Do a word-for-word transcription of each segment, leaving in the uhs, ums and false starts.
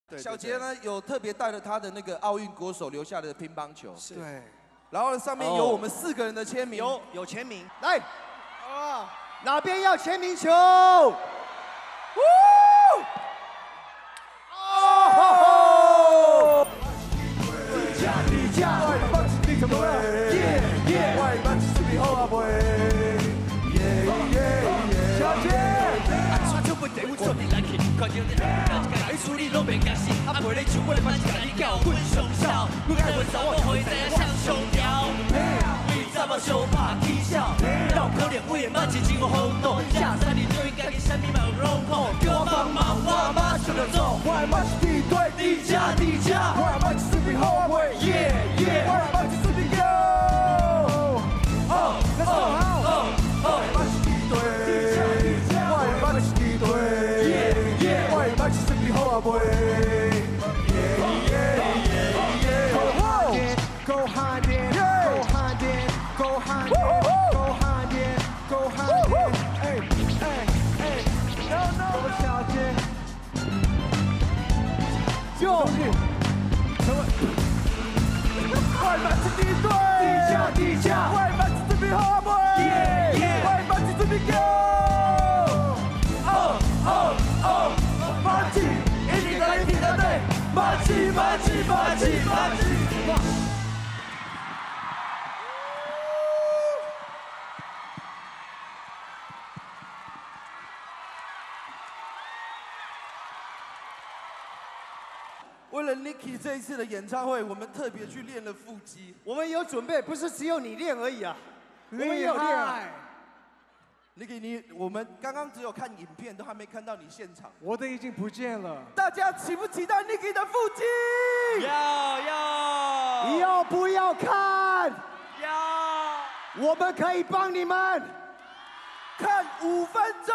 小杰呢有特别带了他的那个奥运国手留下的乒乓球， 是， 对， 然后上面有我们四个人的签名， 有有签名， 来，啊，哪边要签名球？哦！地价地价，外班是你怎么了？耶耶，外班是你好啊妹，耶耶，小杰。 地阮做你来去，看到你来一处理拢袂惊死，啊袂咧像我嘛是甲你教阮上少，阮爱阮查某互伊知影向上调，为查某小拍起笑，哪有可能为嘛是真好动，下山你对家己啥物嘛有拢好，叫我帮忙我嘛想着做，我嘛是地对地价地价，我嘛是水平好啊妹，耶耶，我嘛是水平高，哦，Let's go，哦哦，我是地对，我嘛是地对。 Go hard in, go hard in, go hard in, go hard in, go hard in. Hey, hey, hey, no no， 小姐，就什么？外班是敌对，地价地价，外班是这边好不？耶耶，外班是这边高。哦哦哦，马吉，一定的一定的对，马吉马吉马吉马吉。 为了 Niki 这一次的演唱会，我们特别去练了腹肌。 我们有准备，不是只有你练而已啊，我们也有练啊。 Niki， 你我们刚刚只有看影片，都还没看到你现场。 我的已经不见了。 大家期不期待 Niki 的腹肌？ 要要要不要看？ 要。 我们可以帮你们看五分钟。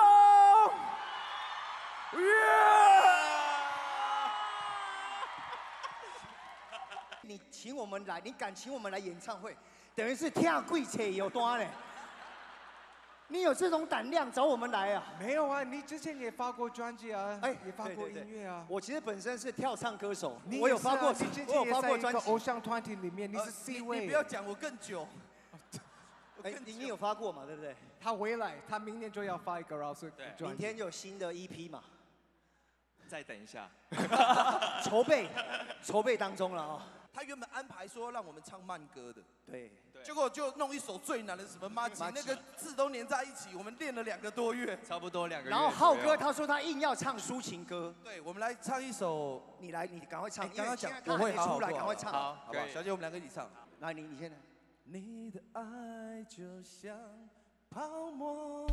你请我们来，你敢请我们来演唱会，等于是跳贵车有多呢？你有这种胆量找我们来啊？ 没有啊，你之前也发过专辑啊， 哎， 也发过音乐啊。 我其实本身是跳唱歌手， 你我有发过， 你之我有前也在一发过专辑。 个偶像团体里面，你是 C 位。 你不要讲我更久。 哎，你你有发过嘛？对不对？ 他回来，他明年就要发一个饶舌专辑。 明天有新的 E P 嘛？ 再等一下， 筹备，筹备当中了啊。 他原本安排说让我们唱慢歌的， 对， 结果就弄一首最难的什么马吉，那个字都连在一起，我们练了两个多月， 差不多两个月。 然后浩哥他说他硬要唱抒情歌， 对，我们来唱一首， 你来，你赶快唱， 刚刚讲我会好好来，赶快唱， 好， 好不好？小姐，我们两个一起唱。 来，你你先来。 你的爱就像泡沫，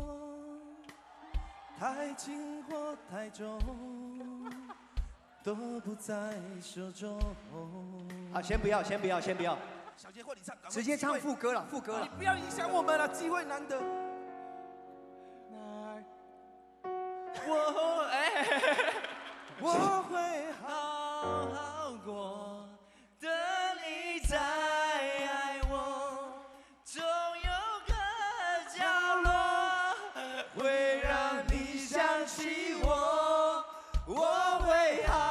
太轻或太重。 都不在手中。 啊，先不要，先不要，先不要。 小杰，或你唱， 直接唱副歌了，副歌了。 你不要影响我们了，机会难得。 我哎， 我会好好过，等你再爱我，总有个角落会让你想起我，我会好。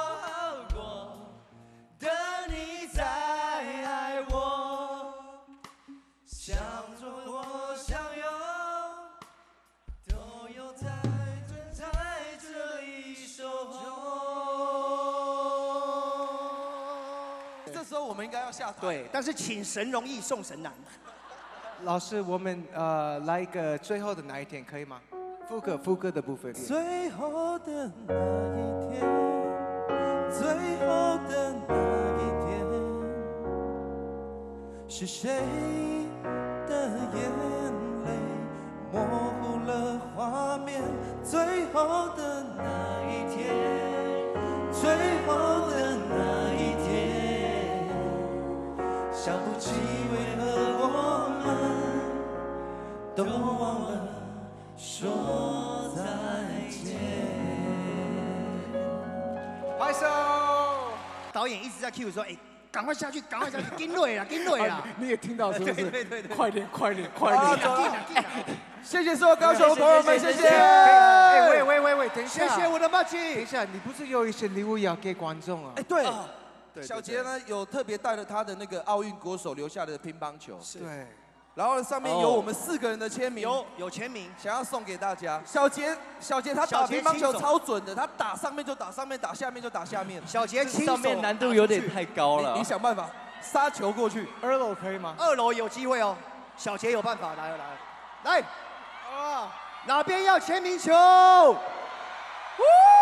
这时候我们应该要下台。 对，但是请神容易送神难。 老师，我们呃来一个最后的那一天可以吗？副歌副歌的部分。 最后的那一天，最后的那一天，是谁的眼泪模糊了画面？最后的那一天，最后的那一天。 想不起为何我们都忘了说再见。 拍手！ 导演一直在 cue 说：“哎，赶快下去，赶快下去，跟对了，跟对了。” 你也听到是不是？ 对对对对， 快点，快点，快点！ 进了，进了。 谢谢所有高雄的朋友们，谢谢。 哎，喂喂喂喂，等一下， 谢谢我的马等吉一。下，你不是有一些礼物要给观众啊哎，？对， 对小杰呢有特别带了他的那个奥运国手留下的乒乓球， 对， 然后上面有我们四个人的签名， 有有签名， 想要送给大家。小杰，小杰他打小杰乒乓球亲手超准的，他打上面就打上面，打下面就打下面。 小杰这上面难度有点太高了你你。想办法杀球过去。 二楼可以吗？ 二楼有机会哦，小杰有办法，来了来了， 来， 啊， 哪边要签名球？ 呜